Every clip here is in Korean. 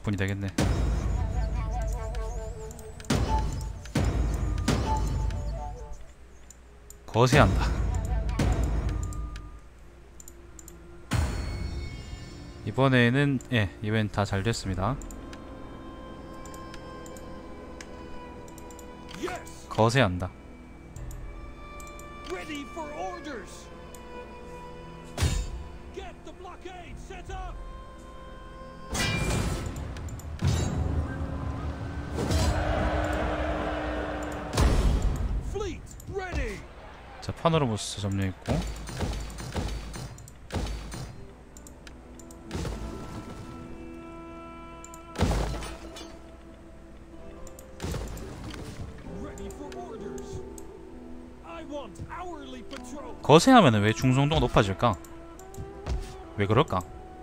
분이 되겠네. 거세한다. 이번에는 예, 이번엔 다 잘 됐습니다. 거세한다. 자, 파노라무스 점령했고, 거세하면은 왜 중성도가 높아질까? 왜 그럴까?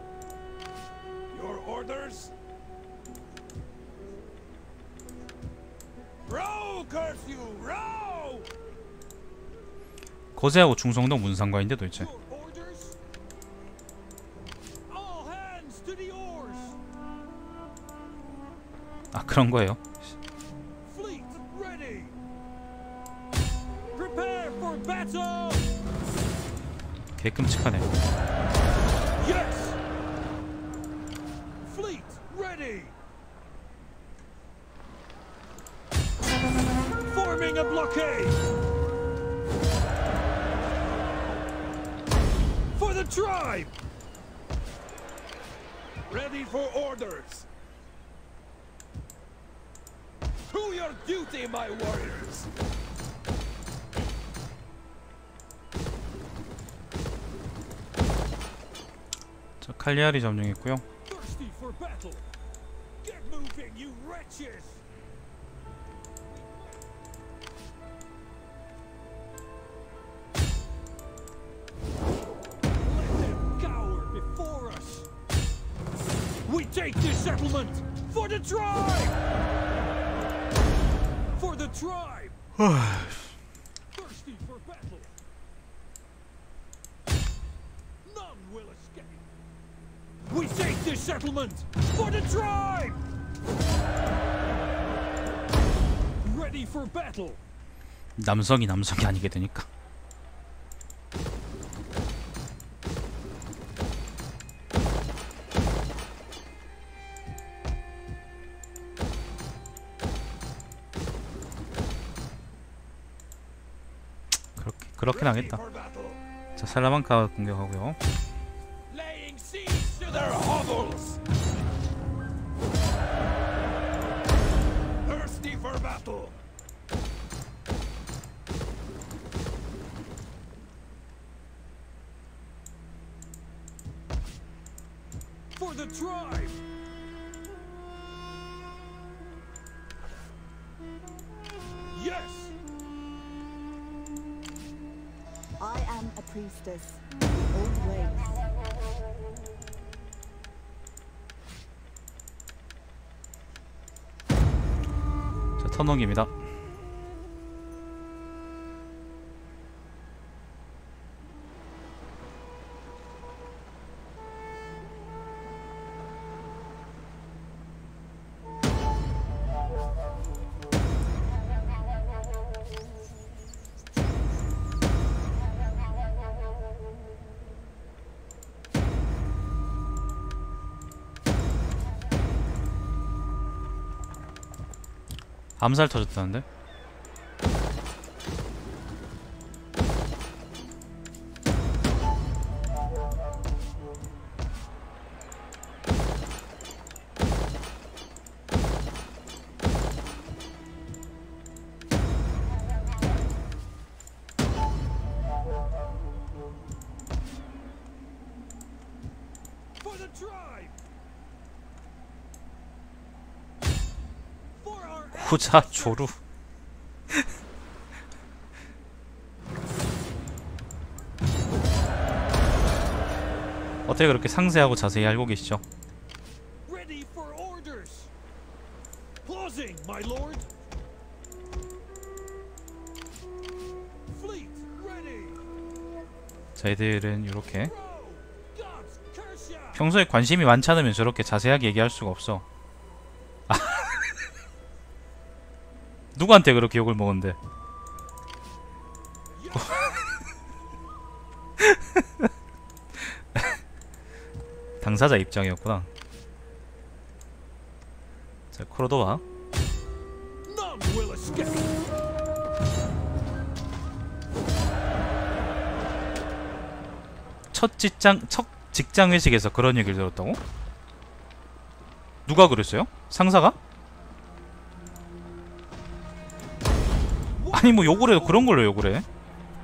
거세하고 중성도 무슨 상관인데 도대체? 아, 그런 거예요. 개 끔찍하네. Tribe! Ready for orders! To your duty, my warriors! 자, 칼리아리 점령했고요. Thirsty for battle! Get moving, you wretches! We take this settlement for the tribe. For the tribe. Thirsty for battle. None will escape. We take this settlement for the tribe. Ready for battle. 남성이 아니게 되니까. 그렇긴 하겠다. 자, 살라만카 공격하고요. For the tribe. Yes. I am a priestess of the old ways. 자, 턴넘깁니다. 암살 터졌다는데? For the tribe. 후자 조루. 어떻게 그렇게 상세하고 자세히 알고 계시죠? Ready for orders. Closing, my lord. Fleet ready. 자, 애들은 이렇게 평소에 관심이 많지 않으면 저렇게 자세하게 얘기할 수가 없어. 누구한테 그렇게 욕을 먹었는데? 당사자 입장이었구나. 자, 코르도바. None will escape. 첫 직장 회식에서 그런 얘기를 들었다고? 누가 그랬어요? 상사가? 아니 뭐 욕을 해도 그런 걸로 욕을 해?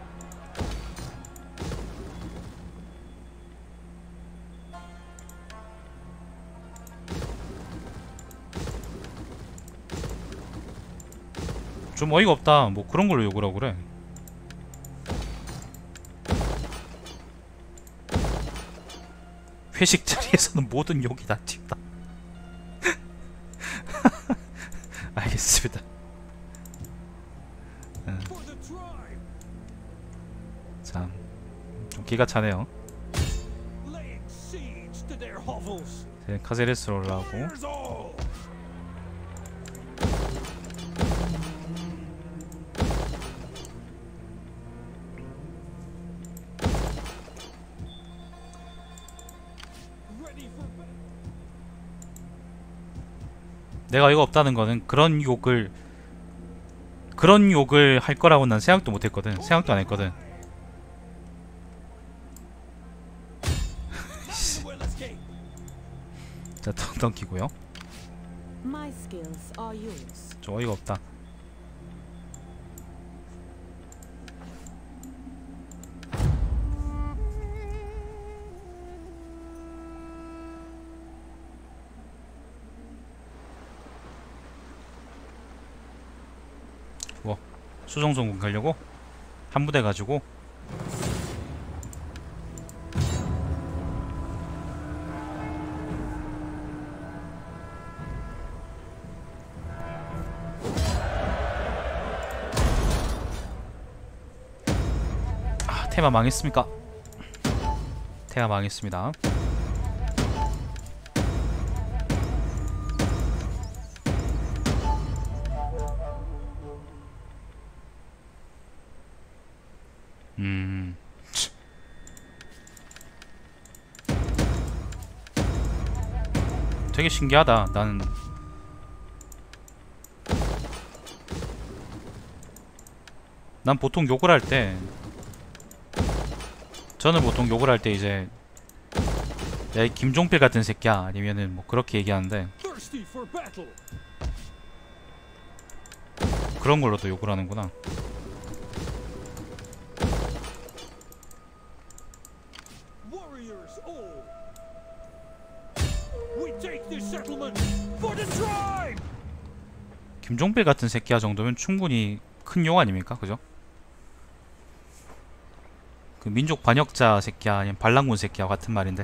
좀 어이가 없다. 뭐 그런 걸로 욕을 하고 그래. 회식 자리에서는 모든 욕이 다 튄다. 알겠습니다. For the tribe. 참, 좀 기가 차네요. Laying siege to their hovels. 이제 카세레스로 올라가고. Here's all. Ready for battle. 내가 어이가 없다는 거는 그런 욕을 할 거라고 난 생각도 못 했거든. 생각도 안 했거든. None will escape. 자, 던키고요. My skills are yours. 좀 어이가 없다. 뭐 수정성군 가려고 한 부대 가지고. 아, 테마 망했습니까? 테마 망했습니다. 되게 신기하다. 난 보통 욕을 할 때, 저는 보통 욕을 할 때 이제 야, 이 김종필 같은 새끼야 아니면은 뭐 그렇게 얘기하는데, Thirsty for battle. 그런 걸로도 욕을 하는구나. Warriors all. We take this settlement for the tribe. 김종필 같은 새끼야 정도면 충분히 큰 욕 아닙니까? 그죠? 그 민족 반역자 새끼야 아니면 반란군 새끼야 같은 말인데.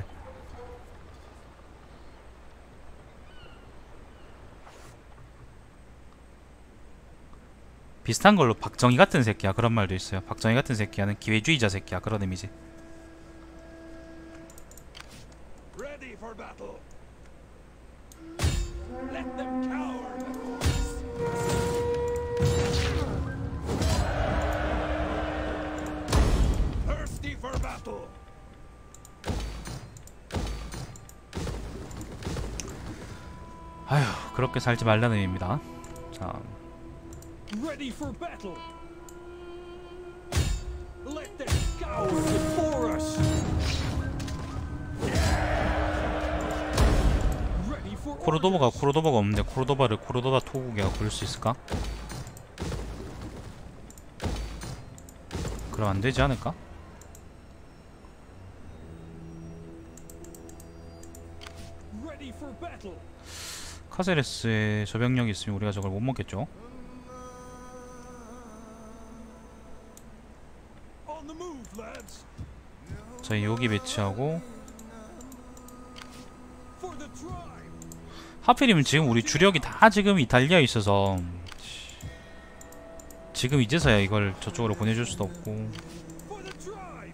비슷한 걸로 박정희 같은 새끼야 그런 말도 있어요. 박정희 같은 새끼야는 기회주의자 새끼야 그런 의미지. Ready for battle. Let them cower. Thirsty for battle. 아휴, 그렇게 살지 말라는 의미입니다. 자, Ready for battle. Let them cower before us. Ready for 코르도바가 없는데 코르도바를 코르도바 토국이가 부를 수 있을까? 그럼 안 되지 않을까? Ready for battle. 카세레스에 저병력이 있으면 우리가 저걸 못 먹겠죠? On the move, lads. 저희 여기 배치하고. For the tribe. 하필이면 지금 우리 주력이 다 지금 이탈리아에 있어서 지금 이제서야 이걸 저쪽으로 보내줄 수도 없고. For the tribe.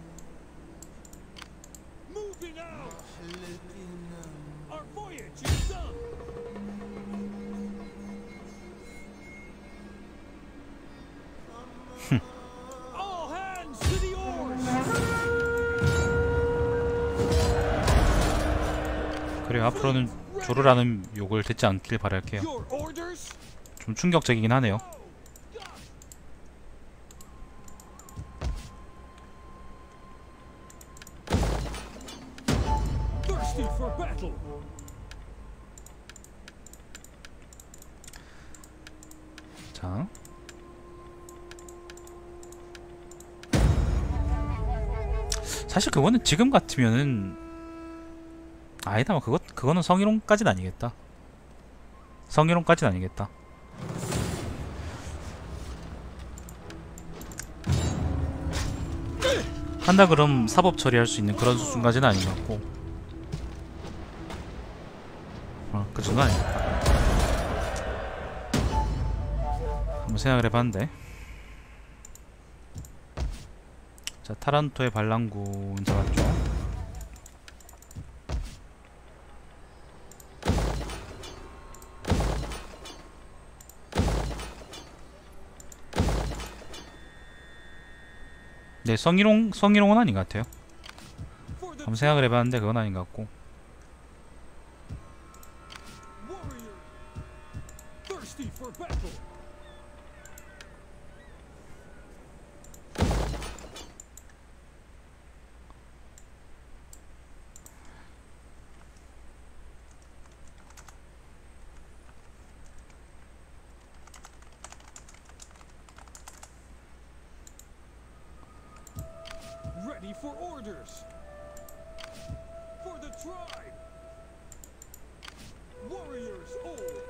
Moving out. Our voyage is done. 그래요. 앞으로는 조르라는 욕을 듣지 않길 바랄게요. Your orders? 좀 충격적이긴 하네요. Thirsty for battle. 자, 사실 그거는 지금 같으면은 아니다. 뭐 그거는 성희롱까지는 아니겠다. 성희롱까지는 아니겠다. 한다 그럼 사법 처리할 수 있는 그런 수준까지는 아닌 것 같고, 그 정도 아니겠다. 한번 생각을 해봤는데, 자, 타란토의 반란군 잡았죠. 네, 성희롱은 아닌 것 같아요. For the 한번 생각을 해봤는데 그건 아닌 것 같고. warrior. Thirsty for battle. Ready for orders. For the tribe. Warriors all.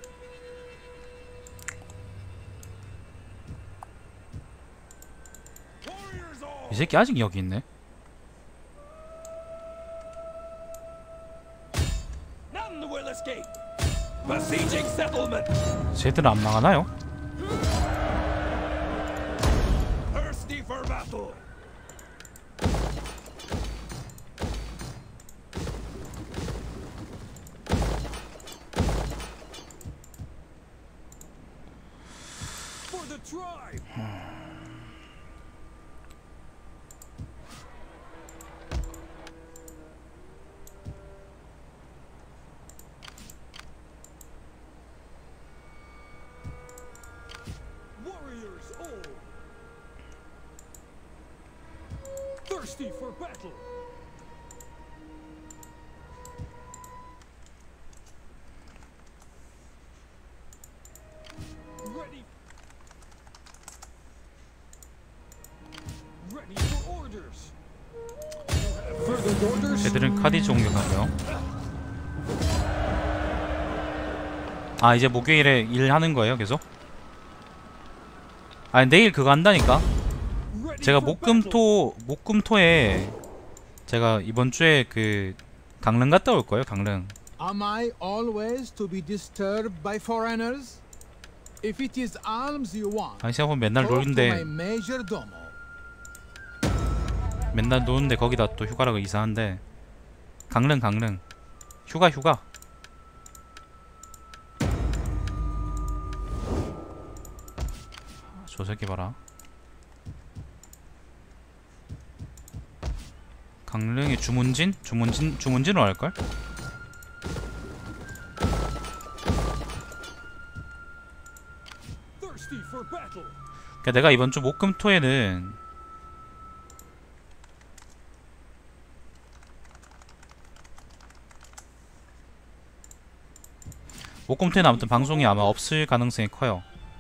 Warriors all. 이 새끼 아직 여기 있네. None will escape. Besieging settlement. 쟤들은 안 망하나요? Thirsty for battle. For the tribe. Warriors all. Thirsty for battle. Ready. Ready for orders. You have further orders? 쟤들은 카디즈 공격하고요. 아, 이제 목요일에 일하는 거예요, 계속? 아니, 내일 그거 한다니까? Ready 제가 for battle. 목금토에 제가 이번 주에 그 강릉 갔다 올 거예요, 강릉. Am I always to be disturbed by foreigners? If it is alms you want, 아니, 생각해보면 맨날 talk to my 노는데, majordomo. 맨날 노는데 거기다 또 휴가라고 이상한데. 강릉. 휴가. 저 새끼 봐라. 강릉의 주문진으로 할걸? Thirsty for battle. 그러니까 내가 이번 주 목금토에는 아무튼 방송이 아마 없을 가능성이 커요.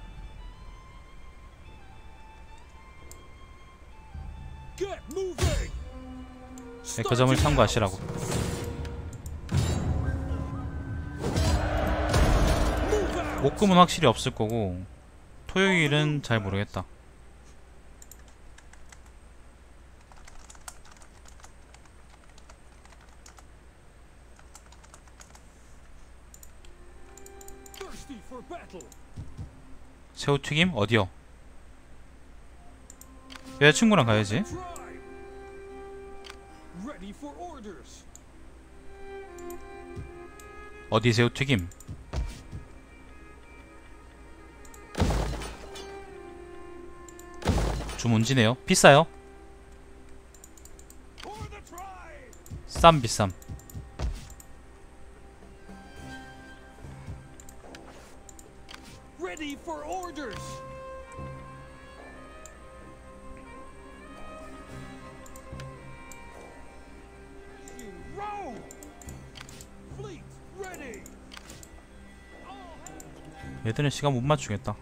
Get moving. 네, 그 점을 참고하시라고. Move out. 목금은 확실히 없을 거고 토요일은 잘 모르겠다. Thirsty for battle. 새우튀김 어디요? 여자친구랑 가야지. Tribe. Ready for orders. 어디 새우튀김? 주문지네요. 비싸요? For the tribe. 비쌈. Ready for orders. You row. Fleet ready. 얘들은 시간 못 맞추겠다.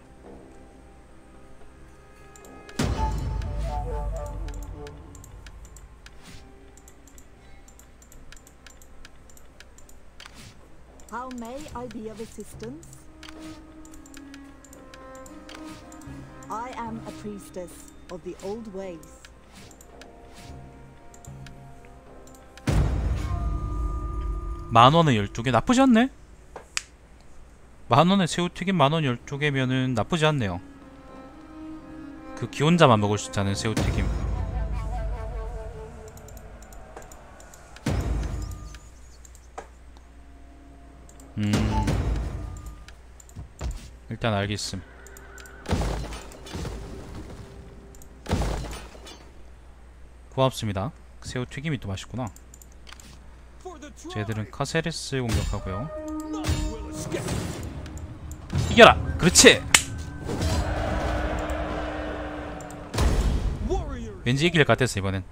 How may I be of assistance? I am a priestess of the old ways. 만원에 12개 나쁘지 않네? 만원에 새우튀김 만원 12개면은 나쁘지 않네요. 그 기혼자만 먹을 수 있다는 새우튀김. 일단 알겠음. 고맙습니다. 새우튀김이 또 맛있구나. 쟤들은 카세레스 공격하고요. 이겨라! 그렇지! 왠지 이길 것 같았어 이번엔.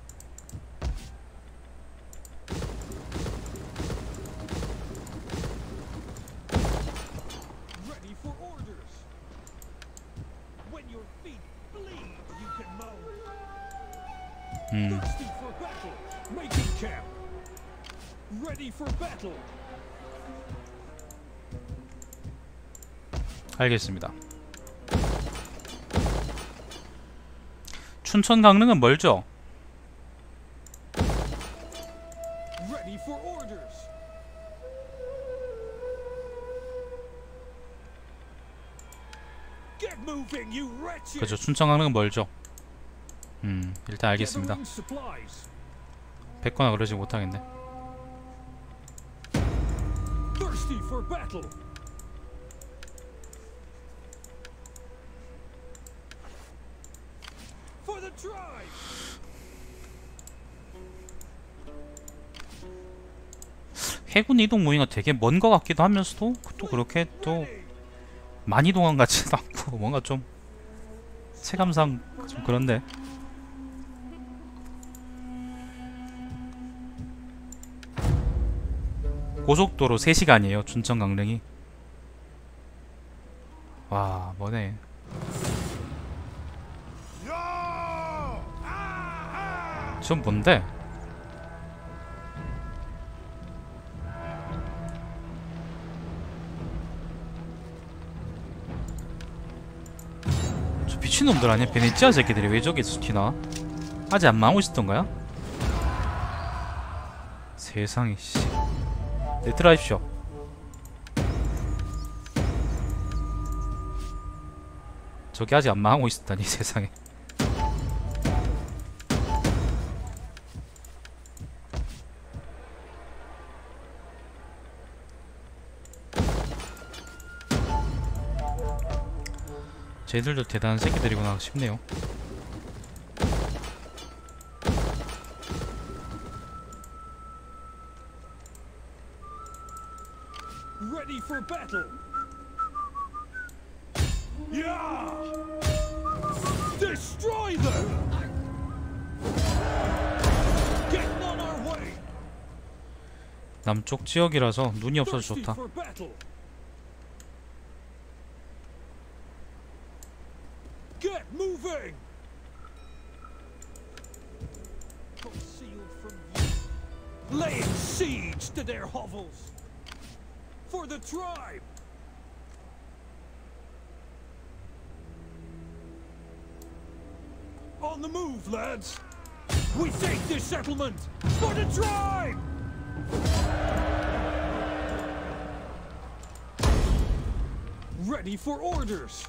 알겠습니다. 춘천 강릉은 멀죠? 그죠, 춘천 강릉은 멀죠. 일단 알겠습니다. 뱉거나 그러지 못하겠네. 해군 이동 무기가 되게 먼 것 같기도 하면서도 또 그렇게 또 많이 이동한 것 같지도 않고 뭔가 좀 체감상 좀 그런데. 고속도로 3시간이에요 춘천 강릉이. 와 뭐네. 전 뭔데? 저 미친놈들 아니야? 베네치아 새끼들이 왜 저기 튀나? 아직 안 망하고 있었던가요? 세상에 씨. 내트라이쇼. 저기 아직 안 망하고 있었다니 세상에. 쟤들도 대단한 새끼들이구나 싶네요. Ready for battle. Yeah! Destroy them! Getting on our way. 남쪽 지역이라서 눈이 없어서 좋다. Get moving! Concealed from view. Laying siege to their hovels. For the tribe! On the move, lads! We take this settlement! For the tribe! Ready for orders!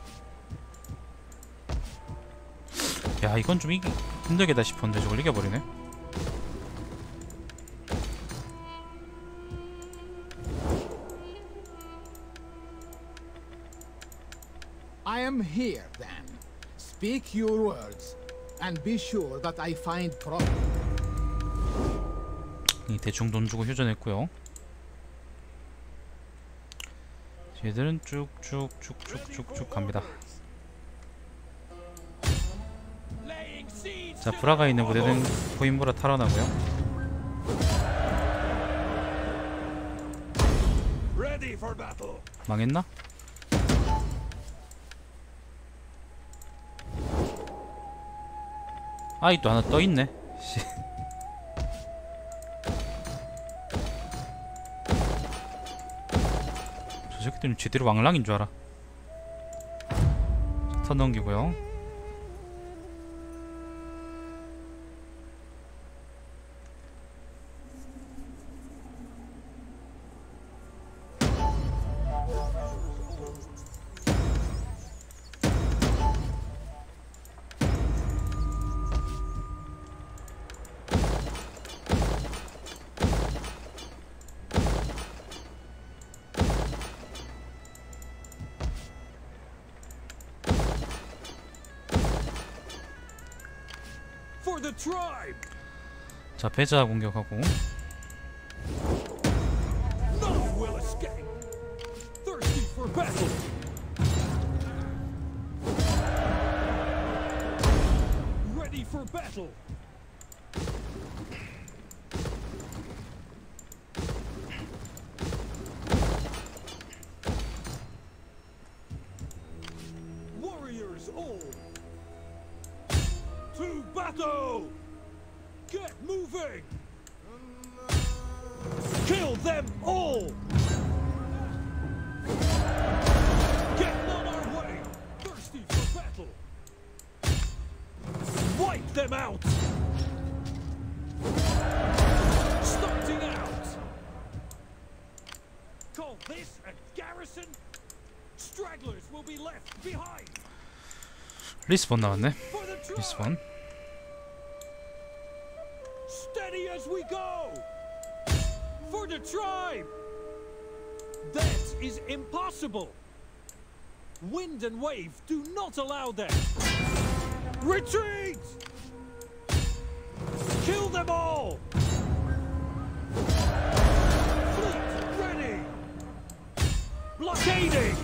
야 이건 좀 힘들겠다 싶었는데 저걸 이겨버리네. I am here then. Speak your words and be sure that I find profit. 대충 돈 주고 휴전했고요. 얘들은 쭉쭉쭉쭉쭉쭉 갑니다. Laying siege 자, to 브라가 their 있는 부대는 horse. 포인브라 탈환하고요. Ready for battle. 망했나? 아이 또 하나 떠있네. 씨. 저 새끼들은 제대로 왕랑인 줄 알아. 자, 턴 넘기고요. For the tribe. 자, 배자 공격하고. None will escape. Thirsty for battle. Ready for battle. Warriors all. To battle. Get moving. Kill them all! Get on our way! Thirsty for battle! Wipe them out! Starting out! Call this a garrison? Stragglers will be left behind! 리스본 나왔네. For the tribe! 리스본. Steady as we go! For the tribe! That is impossible! Wind and wave do not allow that! Retreat! Kill them all! Fleet ready! Blockading!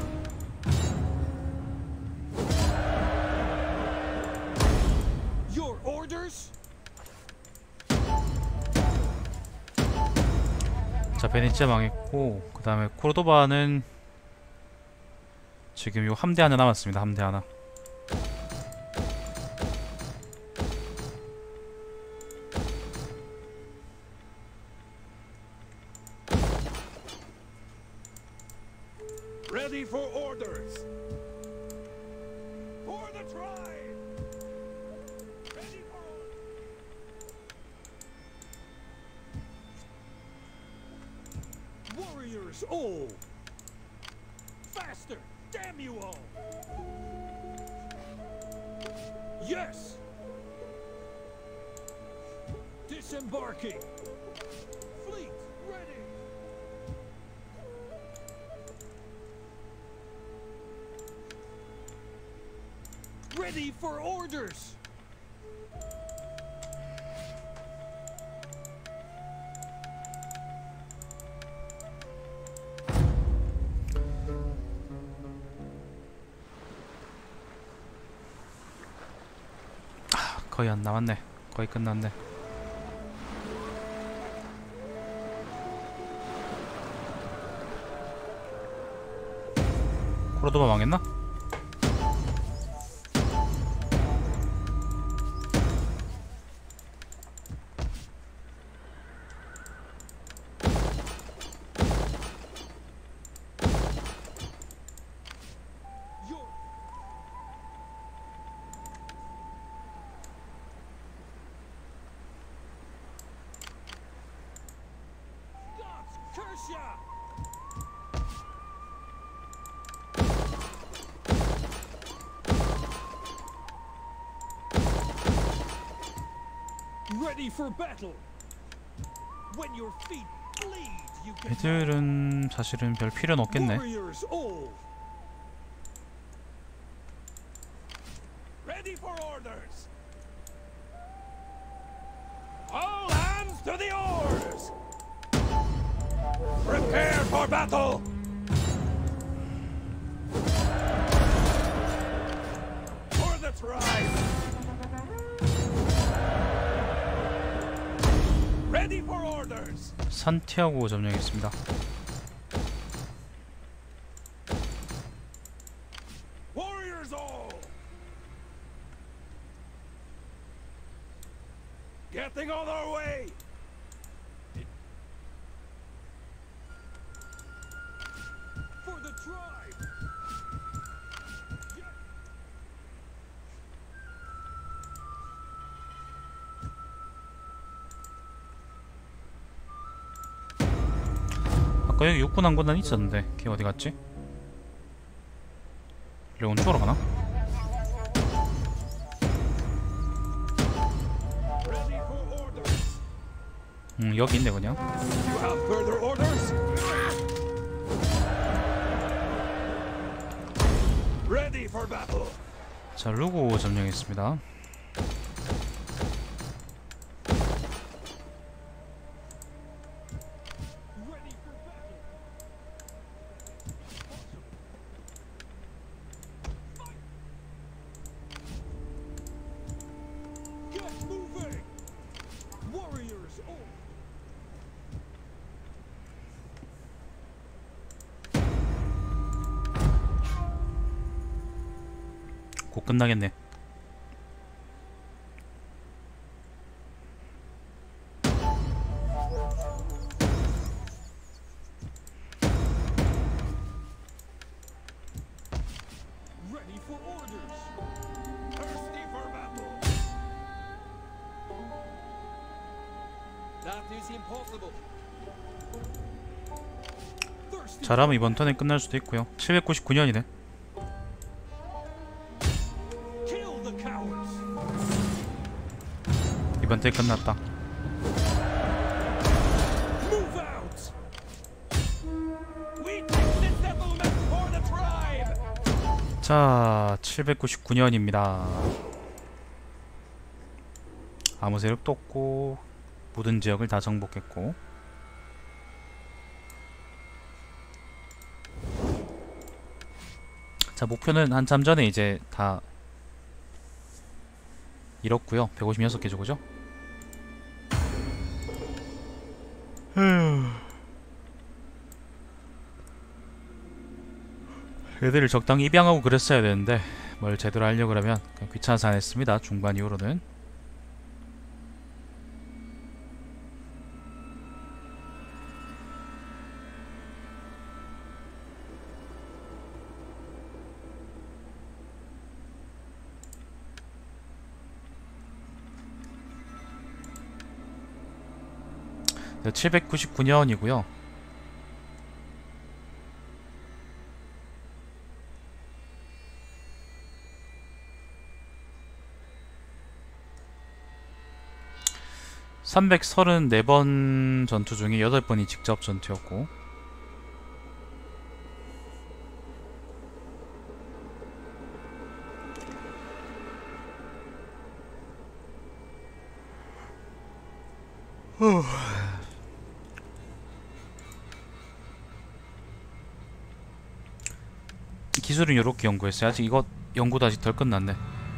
Your orders? 자, 베네치아 망했고, 그 다음에 코르도바는 지금 요 함대 하나 남았습니다. 함대 하나. Ready for orders! For the tribe! Ready for warriors all! Faster! Damn you all! Yes! Disembarking! Fleet ready! Ready for orders! 거의 안 남았네. 거의 끝났네. 코르도바 망했나? Your gods curse ya! Ready for battle. When your feet bleed, you can 애들은 사실은 별 필요는 없겠네. warriors all. Ready for orders. All hands to the oars. Prepare for battle. orders. 산티아고 점령했습니다. Warriors all. Getting on our way. For the tribe. 아까 여기 육군 한 군단 있었는데 걔 어디 갔지? 레온 쪽으로 가나? Ready for orders. 여기 있네 그냥. You have further orders? Ready for battle. 자, 루고 점령했습니다. Ready for battle. Get moving. Warriors all. 곧 끝나겠네. Ready for orders. Thirsty for battle. That is impossible. Thirsty. 잘하면 이번 턴에 끝날 수도 있고요. 799년이네. Kill the cowards. 이번 턴에 끝났다. Move out. We take this settlement for the tribe. 자, 799년입니다. 아무 세력도 없고 모든 지역을 다 정복했고 자, 목표는 한참 전에 이제 다 이뤘고요. 156개죠, 그죠? 애들을 적당히 입양하고 그랬어야 되는데 뭘 제대로 하려고 그러면 그냥 귀찮아서 안 했습니다. 중반 이후로는. 네, 799년이고요. (334번) 전투 중에 8번이 직접 전투였고 기술은 요렇게 연구했어요. 아직 이거 연구도 아직 덜 끝났네.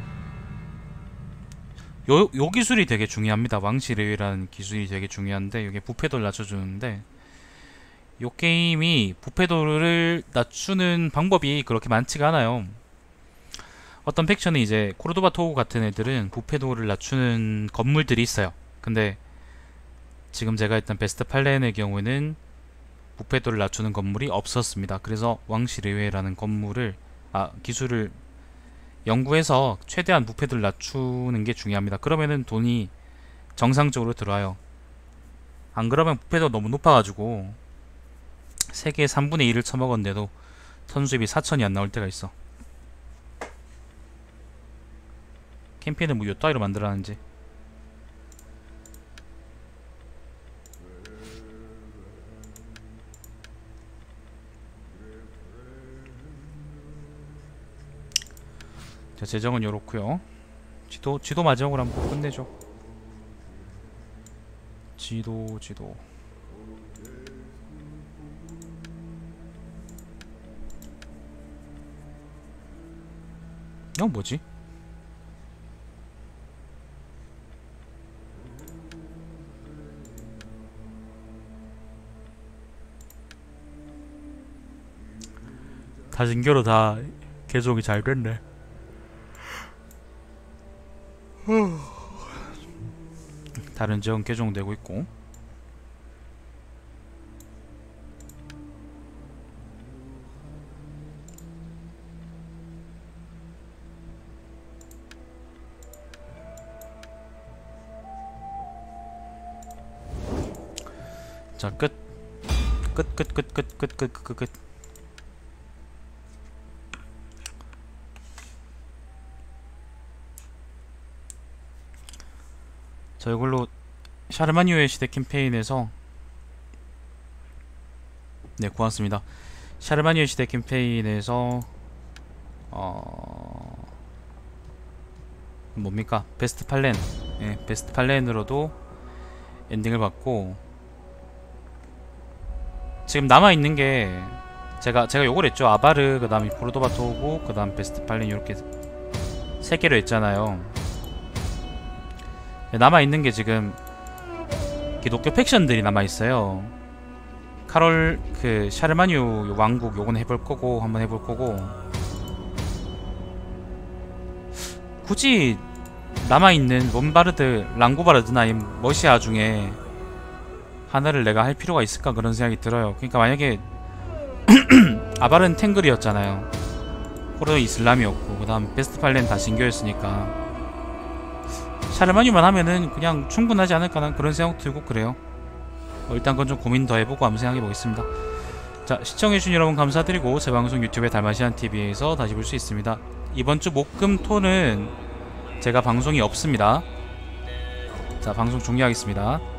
요 기술이 되게 중요합니다. 왕실의회라는 기술이 되게 중요한데 이게 부패도를 낮춰주는데 요 게임이 부패도를 낮추는 방법이 그렇게 많지가 않아요. 어떤 팩션은 이제 코르도바 토우 같은 애들은 부패도를 낮추는 건물들이 있어요. 근데 지금 제가 했던 베스트 팔렌의 경우에는 부패도를 낮추는 건물이 없었습니다. 그래서 왕실의회라는 건물을 기술을 연구해서 최대한 부패도를 낮추는 게 중요합니다. 그러면은 돈이 정상적으로 들어와요. 안 그러면 부패도가 너무 높아가지고 세계의 3분의 1을 처먹었는데도 턴수입이 4천이 안 나올 때가 있어. 캠페인을 뭐 요따위로 만들어놨는지. 자, 재정은 요렇고요. 지도 마지막으로 한번 끝내죠. 지도 뭐지? 다진교로 다 개종이 잘 됐네. 다른 지역은 개종되고 있고. 자, 끝. 끝. 자, 이걸로 샤르마니오의 시대 캠페인에서 네, 고맙습니다. 샤르마니오의 시대 캠페인에서 뭡니까? 베스트 팔렌. 예, 베스트 팔렌으로도 엔딩을 받고, 지금 남아 있는 게 제가 요걸 했죠. 아바르, 그다음에 포르도바 토고, 그다음 베스트 팔렌 이렇게 세 개로 했잖아요. 남아 있는 게 지금 기독교 팩션들이 남아 있어요. 카롤 그 샤르마뉴 왕국 요건 해볼 거고, 한번 해볼 거고. 굳이 남아 있는 롬바르드, 랑고바르드나 이 머시아 중에 하나를 내가 할 필요가 있을까 그런 생각이 들어요. 그러니까 만약에 아바르는 탱글이었잖아요. 포르 이슬람이었고, 그 다음 베스트 팔렌 다 신교였으니까 샤르마뉴만 하면은 그냥 충분하지 않을까 난 그런 생각 들고 그래요. 일단 그건 좀 고민 더 해보고 한번 생각해 보겠습니다. 자, 시청해주신 여러분 감사드리고, 제 방송 유튜브에 달마시안TV에서 다시 볼 수 있습니다. 이번주 목금토는 제가 방송이 없습니다. 자, 방송 종료하겠습니다.